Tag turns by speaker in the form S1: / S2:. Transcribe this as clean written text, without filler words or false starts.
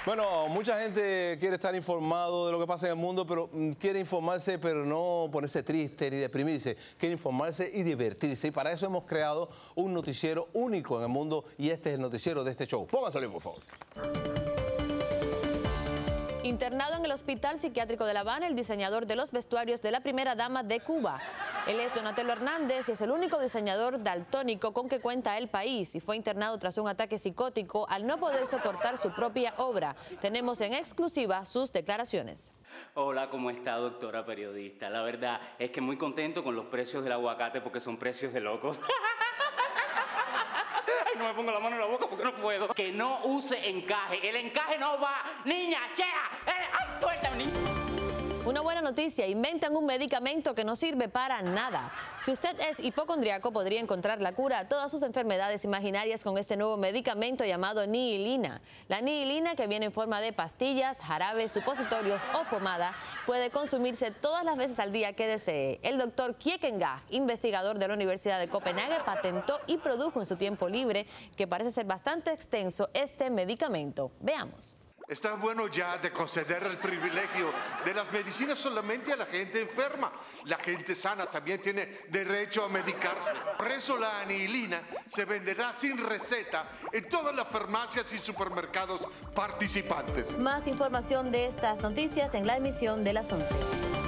S1: Bueno, mucha gente quiere estar informado de lo que pasa en el mundo, pero quiere informarse, pero no ponerse triste ni deprimirse. Quiere informarse y divertirse. Y para eso hemos creado un noticiero único en el mundo y este es el noticiero de este show. Pónganselo, por favor.
S2: Internado en el Hospital Psiquiátrico de La Habana, el diseñador de los vestuarios de la primera dama de Cuba. Él es Donatello Hernández y es el único diseñador daltónico con que cuenta el país y fue internado tras un ataque psicótico al no poder soportar su propia obra. Tenemos en exclusiva sus declaraciones.
S3: Hola, ¿cómo está, doctora periodista? La verdad es que muy contento con los precios del aguacate porque son precios de locos. Ay, no me pongo la mano en la boca porque no puedo. Que no use encaje. El encaje no va. Niña, chea. Ay, suéltame, niña.
S2: Una buena noticia, inventan un medicamento que no sirve para nada. Si usted es hipocondriaco, podría encontrar la cura a todas sus enfermedades imaginarias con este nuevo medicamento llamado Nihilina. La Nihilina, que viene en forma de pastillas, jarabes, supositorios o pomada, puede consumirse todas las veces al día que desee. El doctor Kiekenga, investigador de la Universidad de Copenhague, patentó y produjo en su tiempo libre, que parece ser bastante extenso, este medicamento. Veamos.
S4: Está bueno ya de conceder el privilegio de las medicinas solamente a la gente enferma. La gente sana también tiene derecho a medicarse. Por eso la anihilina se venderá sin receta en todas las farmacias y supermercados participantes.
S2: Más información de estas noticias en la emisión de las 11.